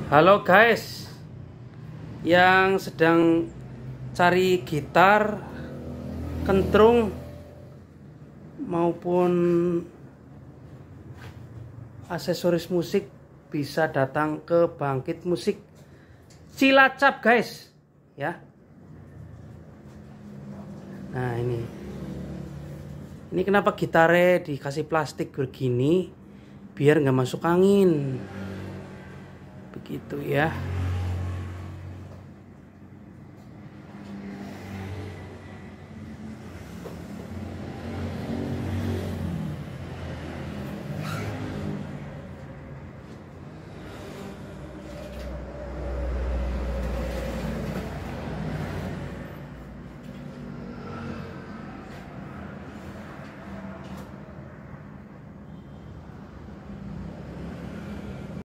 Halo guys, yang sedang cari gitar, kentrung maupun aksesoris musik bisa datang ke Bangkit Musik Cilacap guys ya. Nah ini kenapa gitarnya dikasih plastik begini, biar nggak masuk angin begitu ya.